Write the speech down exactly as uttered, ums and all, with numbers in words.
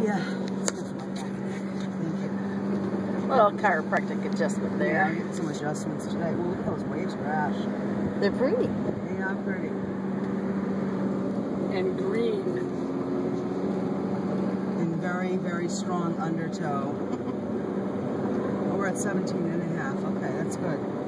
Yeah. Thank you. Little chiropractic adjustment there. Yeah, I get some adjustments today. Well, look at those waves crash. They're pretty. Yeah, pretty. And green. And very, very strong undertow. Oh, we're at seventeen and a half. Okay, that's good.